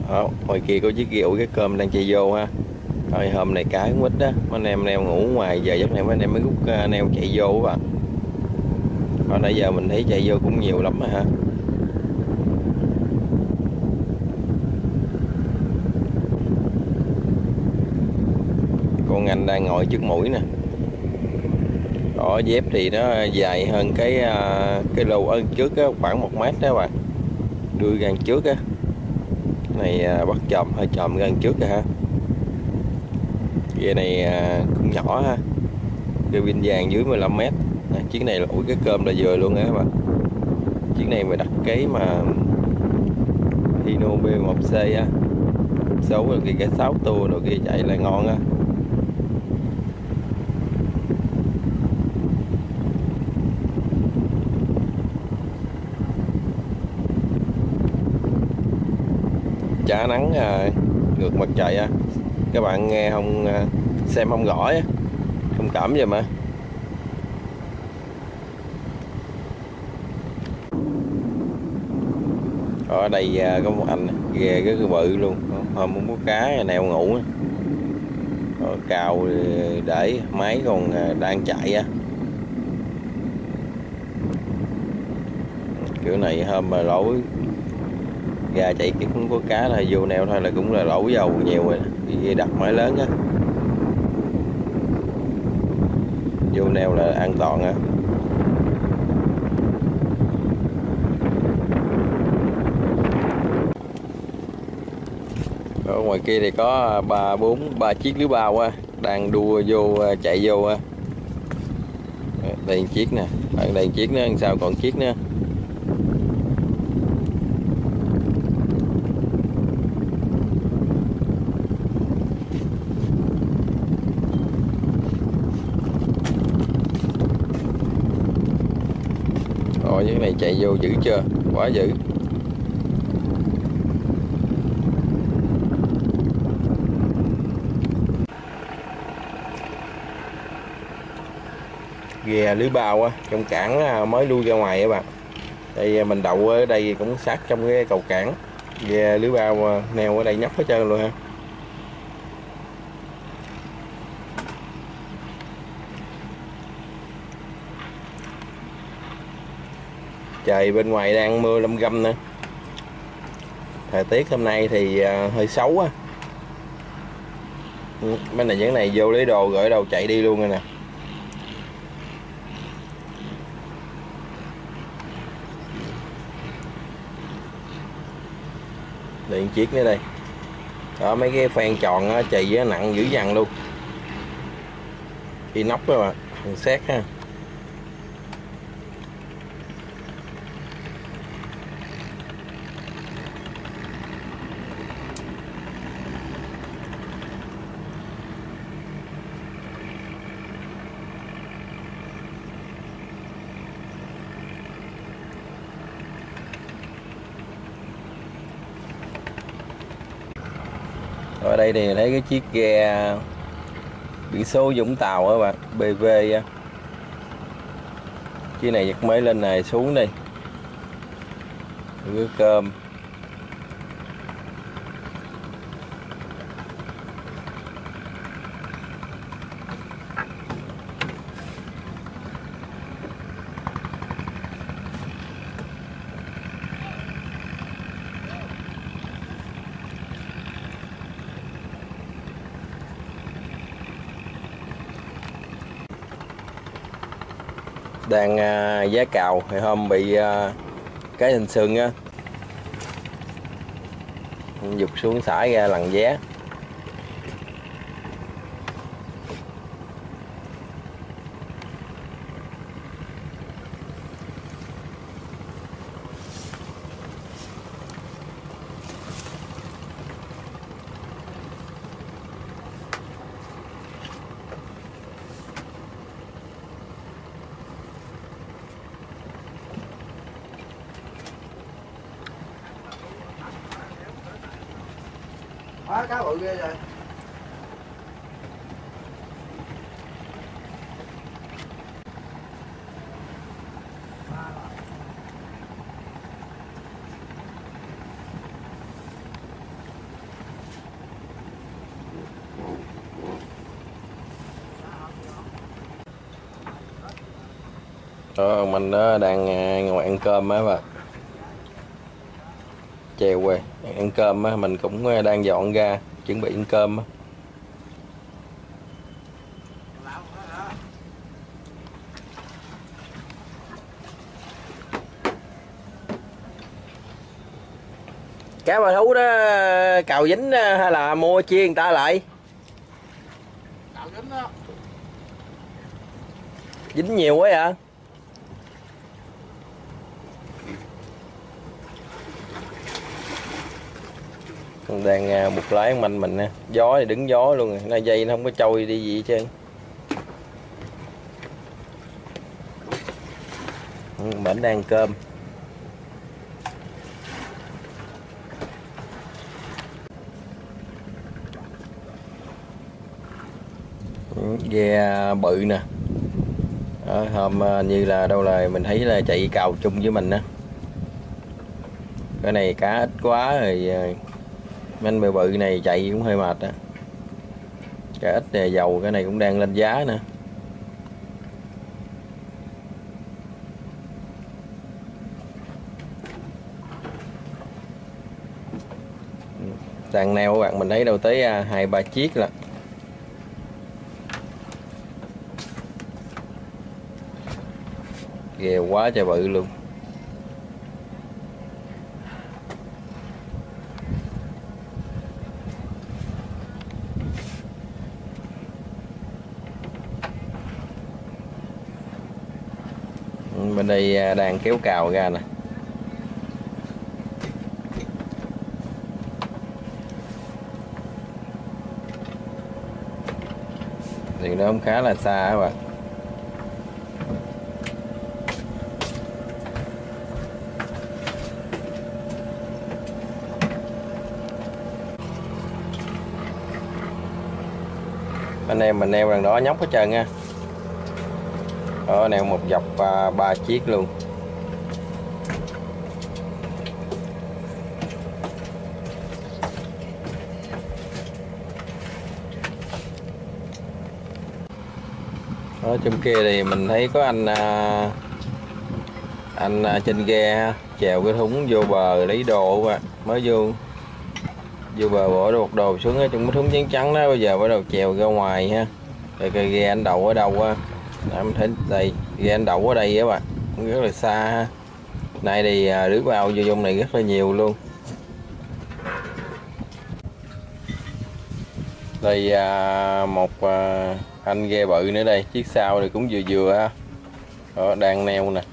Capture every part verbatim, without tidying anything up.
Đó, ngoài kia có chiếc ghe ủi cái cơm đang chạy vô ha. Rồi hôm này cá cũng ít đó, mấy anh em neo ngủ ngoài, giờ giấc này mấy anh em mới rút uh, neo chạy vô các bạn. Hồi nãy giờ mình thấy chạy vô cũng nhiều lắm rồi ha. Con anh đang ngồi trước mũi nè. Đó, dép thì nó dài hơn cái uh, cái lô ở trước á, khoảng một mét đó các bạn. Đuôi gần trước á. Này uh, bắt chòm hơi chòm gần trước rồi ha. Ghe này uh, cũng nhỏ ha. Ghe pin vàng dưới mười lăm mét. À, chiếc này là ủi cái cơm là vừa luôn á các bạn. Chiếc này mà đặt kế mà Hino B một C á, số rồi kia cái sáu tua rồi kia chạy là ngon á. Chả nắng à, ngược mặt trời á, các bạn nghe không, xem không rõ á, thông cảm vậy mà. Ở đây có một anh ghê cái bự luôn, hôm muốn có cá neo ngủ á. Rồi cào để máy còn đang chạy á, kiểu này hôm mà lỗi gà chạy cái cũng có cá là vô neo thôi là cũng là lỗ dầu nhiều rồi, đi đặt máy lớn á, vô neo là an toàn á. Ở ngoài kia thì có ba bốn ba chiếc lưới bao á, đang đua vô chạy vô á. Đây một chiếc nè, bạn đây một chiếc nữa, sao còn chiếc nữa. Rồi cái này chạy vô dữ chưa, quá dữ. Ghe lưới bao á, trong cảng mới lui ra ngoài các bạn. Đây mình đậu ở đây cũng sát trong cái cầu cảng. Ghe lưới bao neo ở đây nhóc hết trơn luôn ha. Trời bên ngoài đang mưa lâm gâm nữa. Thời tiết hôm nay thì hơi xấu á. Mấy này những này vô lấy đồ gửi đầu chạy đi luôn rồi nè. Điện chiếc nữa đây. Đó, mấy cái phan tròn á, chì á, nặng dữ dằn luôn. Khi nóc đó mà, mình xét ha. Ở đây thì thấy cái chiếc ghe biển số Vũng Tàu các bạn, bê vê á. Chiếc này giật mới lên này xuống đi. Cái cơm. Đang uh, giá cào thì hôm bị uh, cái hình sừng á, dục xuống xả ra lằn giá. Quá cá bự ghê rồi. Đó, mình đó đang ngồi ăn cơm á bà, chèo quê ăn cơm á, mình cũng đang dọn ra chuẩn bị ăn cơm á. Cá bà thú đó cào dính hay là mua chia người ta lại? Cào dính đó. Dính nhiều quá vậy? Đang một lái mình mình nè, gió thì đứng gió luôn rồi, nó dây nó không có trôi đi gì hết trơn. Mình đang cơm. Ghe bự nè. Đó, hôm như là đâu là mình thấy là chạy cào chung với mình á. Cái này cá ít quá rồi, anh bự bự này chạy cũng hơi mệt á. Cá ít nè, dầu cái này cũng đang lên giá nữa. Đàn neo các bạn mình thấy đâu tới hai ba chiếc là ghê quá trời bự luôn. Bên đây đang kéo cào ra nè. Thì nó cũng khá là xa các bạn. Anh em mình neo đằng đó nhóc hết trơn nha. Đó, neo một dọc ba, ba chiếc luôn. Ở trong kia thì mình thấy có anh anh trên ghe chèo cái thúng vô bờ lấy đồ á, mới vô vô bờ bỏ đồ đồ xuống ở trong cái thúng trắng trắng đó, bây giờ bắt đầu chèo ra ngoài ha. Rồi cái ghe anh đậu ở đâu á? Em thấy đây, ghe anh đậu ở đây á bạn, rất là xa ha. Nay thì rước vào vô trong này rất là nhiều luôn. Đây một anh ghe bự nữa đây, chiếc sau thì cũng vừa vừa ha. Đó, đang neo nè.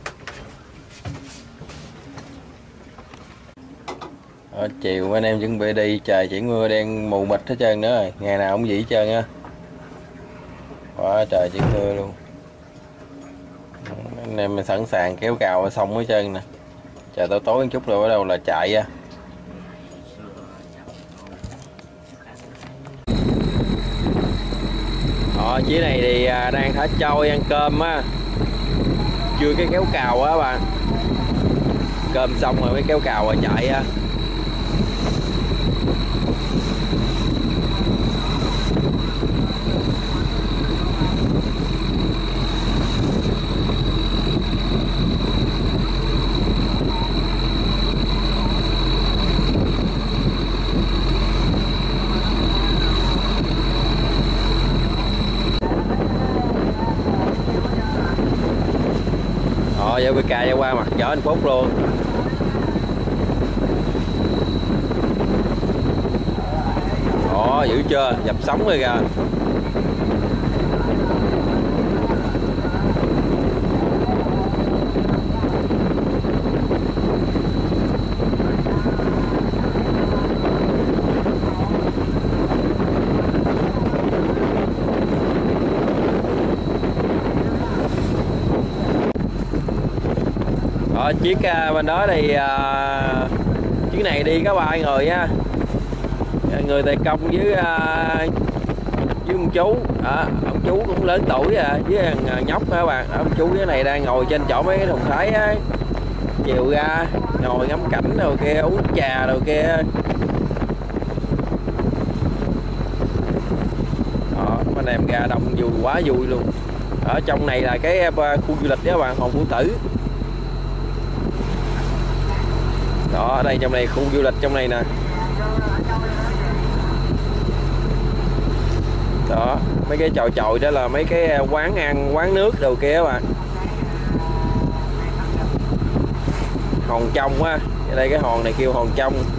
Đó, chiều anh em chuẩn bị đi, trời chỉ mưa đen mù mịt hết trơn nữa rồi, ngày nào cũng vậy hết trơn á. Quá trời chỉ mưa luôn. Anh em mình sẵn sàng kéo cào xong hết trơn nè. Trời tối tối một chút rồi bắt đầu là chạy á. Đó, chiếc này thì đang thả trôi ăn cơm á, chưa cái kéo cào á bạn. Cơm xong rồi mới kéo cào rồi chạy á. Giờ bê ca ra qua mặt gió anh Phúc luôn. Đó, dữ chưa, dập sóng rồi kìa. Đó, chiếc uh, bên đó thì uh, chiếc này đi có ba người nha, người tài công với uh, với ông chú. À, ông chú cũng lớn tuổi à, với thằng nhóc các bạn. Ông chú cái này đang ngồi trên chỗ mấy cái thùng thái á, chiều ra ngồi ngắm cảnh rồi kia, uống trà rồi kia. Đó, anh em ra đông vui quá vui luôn. Ở trong này là cái khu du lịch đó các bạn, Hòn Phụ Tử. Đó, ở đây trong này khu du lịch trong này nè. Đó, mấy cái chòi chòi đó là mấy cái quán ăn, quán nước đồ kia các bạn. Hòn Trong á, ở đây cái hòn này kêu Hòn Trong.